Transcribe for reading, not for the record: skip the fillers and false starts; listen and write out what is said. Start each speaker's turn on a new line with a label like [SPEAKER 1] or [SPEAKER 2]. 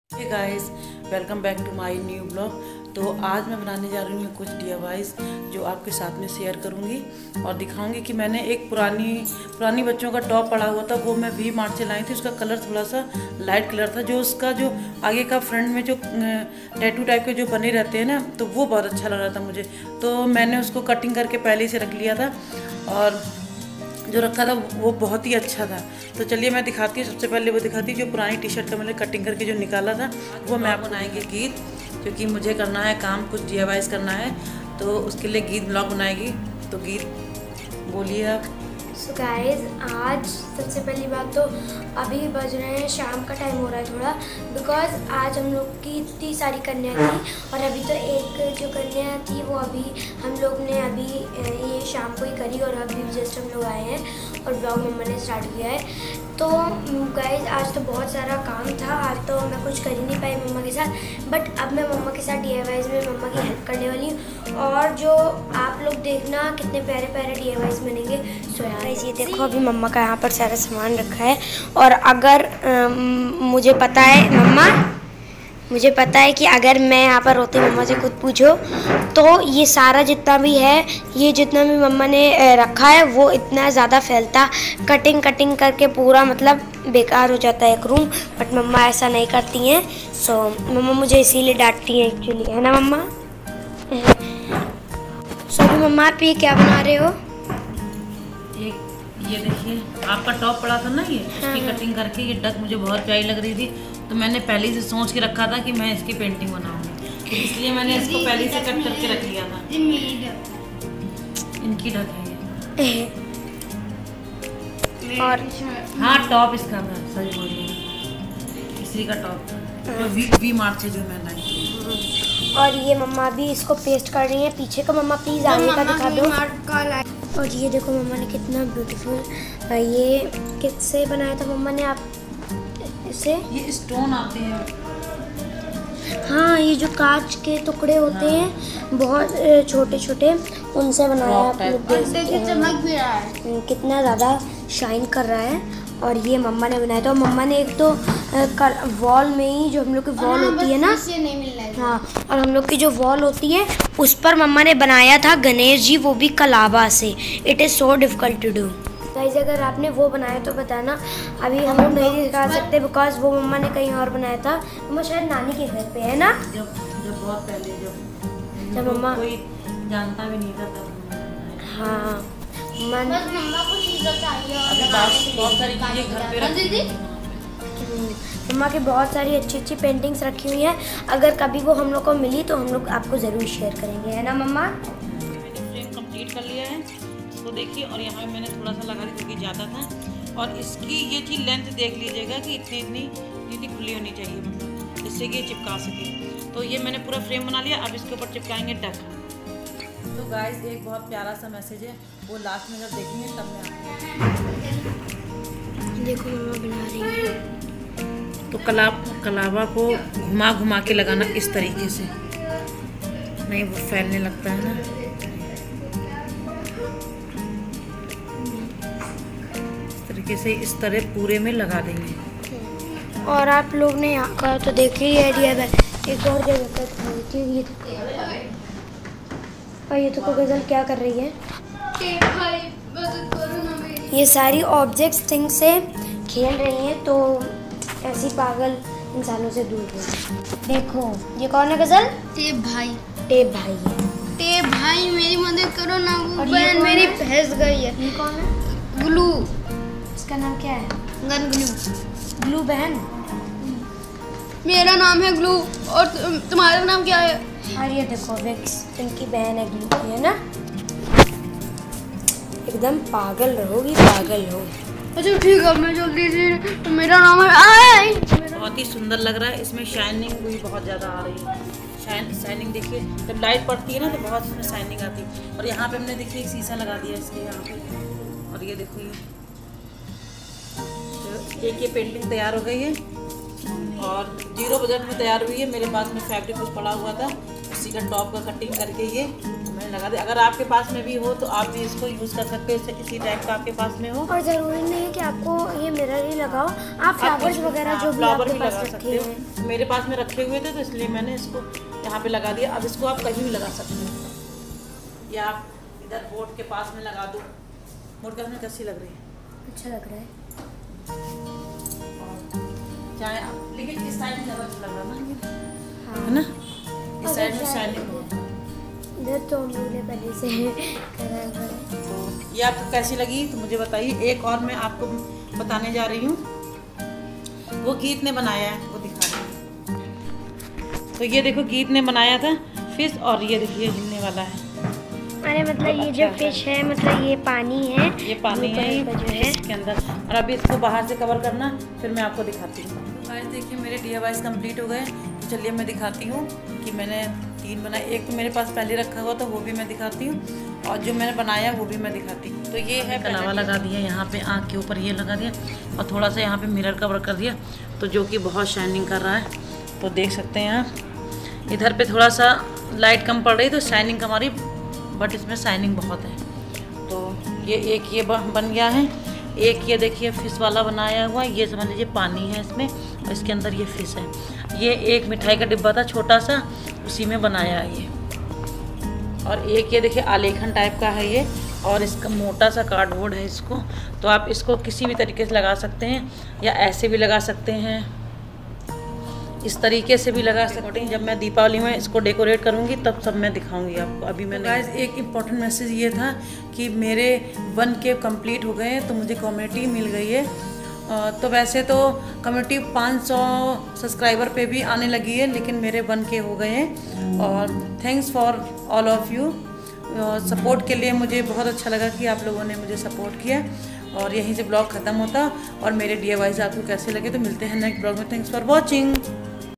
[SPEAKER 1] Hey guys, welcome back to my new blog. तो आज मैं बनाने जा रही हूँ कुछ DIYs जो आपके साथ में शेयर करूँगी और दिखाऊंगी कि मैंने एक पुरानी बच्चों का टॉप पड़ा हुआ था, वो मैं वी मार्ट से लाई थी। उसका कलर थोड़ा सा लाइट कलर था, जो उसका जो आगे का फ्रंट में जो टैटू टाइप के जो बने रहते हैं ना, तो वो बहुत अच्छा लग रहा था मुझे। तो मैंने उसको कटिंग करके पहले से रख लिया था और जो रखा था वो बहुत ही अच्छा था। तो चलिए मैं दिखाती हूँ। सबसे पहले वो दिखाती हूँ जो पुरानी टी शर्ट का मैंने कटिंग करके जो निकाला था, वो मैं आप बनाएंगे गीत, क्योंकि मुझे करना है काम, कुछ DIYs करना है, तो उसके लिए गीत ब्लॉग बनाएगी। तो गीत बोलिए आप।
[SPEAKER 2] सो गाइस, आज सबसे पहली बात तो अभी बज रहे हैं, शाम का टाइम हो रहा है थोड़ा, बिकॉज आज हम लोग की इतनी सारी कन्या थी और अभी तो एक जो कन्या थी वो अभी हम लोग ने अभी ये शाम को ही करी और अभी जस्ट हम लोग आए हैं और ब्लॉग मम्मा ने स्टार्ट किया है। तो गाइस, आज तो बहुत सारा काम था, आज तो मैं कुछ कर ही नहीं पाई मम्मा के साथ, बट अब मैं मम्मा के साथ DIYs में मम्मा की हेल्प करने वाली हूँ और जो आप लोग देखना कितने प्यारे प्यारे DIYs बनेंगे। सो गाइस, ये देखो अभी मम्मा का यहाँ पर सारा सामान रखा है और अगर मुझे पता है कि अगर मैं यहाँ पर होती मम्मा से खुद पूछो तो ये सारा जितना भी है, ये जितना भी मम्मा ने रखा है वो इतना ज़्यादा फैलता, कटिंग करके पूरा मतलब बेकार हो जाता है एक रूम, बट मम्मा ऐसा नहीं करती हैं। सो मम्मा मुझे इसीलिए डांटती हैं एक्चुअली, है ना मम्मा? सो अभी मम्मा आप ये क्या बना रहे हो?
[SPEAKER 1] ये देखिए, आपका टॉप पड़ा था ना, ये इसकी कटिंग करके, ये डक मुझे बहुत प्यारी लग रही थी, तो मैंने पहले से सोच के रखा था कि मैं इसकी पेंटिंग बनाऊंगी, तो इसलिए मैंने इसको पहले से कट करके रख लिया था। इनकी डक है ये।
[SPEAKER 2] और
[SPEAKER 1] हाँ, टॉप इसका था, सही बोल रही हूँ, इसी का टॉप था, जो वी मार्ट से जो मैं लाई थी।
[SPEAKER 2] और ये मम्मा भी इसको पेस्ट कर रही है पीछे का। मम्मा प्लीज आगे का दिखा दो। और ये देखो मम्मा ने कितना ब्यूटीफुल, ये किससे बनाया था मम्मा ने? आप इसे,
[SPEAKER 1] ये स्टोन आते हैं,
[SPEAKER 2] हाँ, ये जो कांच के टुकड़े होते हैं बहुत छोटे छोटे, उनसे बनाया। आप लोग देख सकते हैं चमक भी रहा है, कितना ज़्यादा शाइन कर रहा है। और ये मम्मा ने बनाया था। और मम्मा ने एक तो वॉल में ही, जो हम लोग की वॉल होती है ना, हाँ, और हम लोग की जो वॉल होती है उस पर मम्मा ने बनाया था गणेश जी, वो भी कलावा से। It is so difficult to do guys. अगर आपने वो बनाया तो बताना। अभी हम लोग नहीं दिखा सकते बिकॉज वो मम्मा ने कहीं और बनाया था। मम्मा शायद नानी के घर पे, है ना?
[SPEAKER 1] जब बहुत पहले, जब
[SPEAKER 2] मम्मा
[SPEAKER 1] कोई जानता भी नहीं था तब।
[SPEAKER 2] हाँ,
[SPEAKER 3] मम्मा को चीज़ें चाहिए और
[SPEAKER 1] बहुत सारी चीजें घर पे रखी।
[SPEAKER 2] मम्मा की बहुत सारी अच्छी अच्छी पेंटिंग्स रखी हुई हैं। अगर कभी वो हम लोग को मिली तो हम लोग आपको ज़रूर शेयर करेंगे, है ना मम्मा?
[SPEAKER 1] मैंने फ्रेम कंप्लीट कर लिया है, तो देखिए, और यहाँ मैंने थोड़ा सा लगा दिया क्योंकि ज़्यादा था। और इसकी ये चीज़ लेंथ देख लीजिएगा कि इतनी खुली होनी चाहिए, मतलब जिससे कि ये चिपका सके। तो ये मैंने पूरा फ्रेम बना लिया। अब इसके ऊपर चिपकाएंगे डक। तो गाइस, एक बहुत प्यारा सा मैसेज है, वो लास्ट में जब देखेंगे तब मैं आपको।
[SPEAKER 2] देखो मम्मा बना रही है।
[SPEAKER 1] तो कलावा को घुमा के लगाना इस तरीके से, नहीं वो फैलने लगता है ना। इस तरीके से इस तरह पूरे में लगा देंगे।
[SPEAKER 2] और आप लोग ने यहाँ का तो देखिए ये DIY एक और जगह पर थी। ये और ये तो गजल क्या कर रही है? ये सारी ऑब्जेक्ट्स थिंग से खेल रही हैं, तो ऐसी पागल इंसानों से दूर रहो। देखो ये कौन है गजल?
[SPEAKER 3] टेप भाई
[SPEAKER 2] है।
[SPEAKER 3] मेरी मदद करो ना, वो बहन मेरी फंस गई है।
[SPEAKER 2] ये कौन है?
[SPEAKER 3] ग्लू,
[SPEAKER 2] इसका नाम क्या है?
[SPEAKER 3] Gun glue.
[SPEAKER 2] ग्लू बहन।
[SPEAKER 3] मेरा नाम है ग्लू और तुम्हारा नाम क्या है?
[SPEAKER 2] और ये देखो विक्स, इनकी बहन है ग्लू की, है ना? एकदम पागल रहोगी, पागल हो।
[SPEAKER 3] अच्छा ठीक है, मैं जल्दी से, तो मेरा नाम है
[SPEAKER 1] बहुत ही सुंदर लग रहा है। इसमें शाइनिंग भी बहुत ज़्यादा आ रही है। शाइनिंग देखिए, जब लाइट पड़ती है ना तो बहुत इसमें शाइनिंग आती है। और यहाँ पे हमने देखिए एक शीशा लगा दिया इसके यहाँ पे। और ये देखो, ये पेंटिंग तैयार हो गई है और 0 बजट में तैयार हुई है। मेरे पास में फैब्रिक कुछ पड़ा हुआ था, उसी का टॉप का कटिंग करके ये मैं मैंने लगा दिया। अगर आपके पास में भी हो तो आप भी इसको यूज़ कर सकते हो, इसी टाइप का आपके पास में हो।
[SPEAKER 2] और ज़रूरी नहीं है कि आपको ये मिरर ही लगाओ, आप फ्लावर्स वगैरह जो भी
[SPEAKER 1] फ्लावर
[SPEAKER 2] आपके
[SPEAKER 1] भी
[SPEAKER 2] पास
[SPEAKER 1] लगा
[SPEAKER 2] रखे
[SPEAKER 1] सकते
[SPEAKER 2] हैं।
[SPEAKER 1] हो। मेरे पास में रखे हुए थे तो इसलिए मैंने इसको यहाँ पे लगा दिया। अब इसको आप कहीं भी लगा सकते हो, या आप इधर बोर्ड के पास में लगा दो। बोर्ड के पास में कैसी लग रही है?
[SPEAKER 2] अच्छा लग रहा है।
[SPEAKER 1] चाहे आप, लेकिन इस साइड में ज़्यादा अच्छा लग रहा है ना,
[SPEAKER 2] हाँ।
[SPEAKER 1] है ना? इस साइड में
[SPEAKER 2] शायद-
[SPEAKER 1] शाइनिंग हो।
[SPEAKER 2] इधर तो हम लोगों ने पहले से करा हुआ है।
[SPEAKER 1] तो ये आपको कैसी लगी तो मुझे बताइए। एक और मैं आपको बताने जा रही हूँ, वो गीत ने बनाया है, वो दिखा रही हूँ। तो ये देखो, गीत ने बनाया था फिश, और ये देखिए हिलने वाला है।
[SPEAKER 2] अरे मतलब ये जो फिश है, मतलब ये पानी है,
[SPEAKER 1] ये पानी है
[SPEAKER 2] ऊपर जो है
[SPEAKER 1] इसके अंदर। और अभी इसको बाहर से कवर करना, फिर मैं आपको दिखाती हूँ। तो गाइस देखिए, मेरे DIYs कंप्लीट हो गए। तो चलिए मैं दिखाती हूँ कि मैंने 3 बनाए। एक तो मेरे पास पहले रखा हुआ था, वो भी मैं दिखाती हूँ, और जो मैंने बनाया वो भी मैं दिखाती हूँ। तो ये है कलावा लगा दिया यहाँ पे, आँख के ऊपर ये लगा दिया, और थोड़ा सा यहाँ पे मिरर कवर कर दिया, तो जो कि बहुत शाइनिंग कर रहा है। तो देख सकते हैं आप, इधर पे थोड़ा सा लाइट कम पड़ रही तो शाइनिंग हमारी, बट इसमें शाइनिंग बहुत है। तो ये एक ये बन गया है। एक ये देखिए फिश वाला बनाया हुआ, ये समझ लीजिए पानी है इसमें, और इसके अंदर ये फिश है। ये एक मिठाई का डिब्बा था छोटा सा, उसी में बनाया है ये। और एक ये देखिए आलेखन टाइप का है ये, और इसका मोटा सा कार्डबोर्ड है इसको। तो आप इसको किसी भी तरीके से लगा सकते हैं, या ऐसे भी लगा सकते हैं, इस तरीके से भी लगा सकते हैं। जब मैं दीपावली में इसको डेकोरेट करूँगी तब सब मैं दिखाऊंगी आपको। अभी मैं गाइस एक इम्पॉर्टेंट मैसेज ये था कि मेरे 1K कंप्लीट हो गए हैं, तो मुझे कम्युनिटी मिल गई है। तो वैसे तो कम्युनिटी 500 सब्सक्राइबर पे भी आने लगी है, लेकिन मेरे 1K हो गए हैं। और thanks for all of you support के लिए। मुझे बहुत अच्छा लगा कि आप लोगों ने मुझे सपोर्ट किया। और यहीं से ब्लॉग ख़त्म होता। और मेरे DIYs आपको कैसे लगे तो मिलते हैं नेक्स्ट ब्लॉग में। Thanks for watching.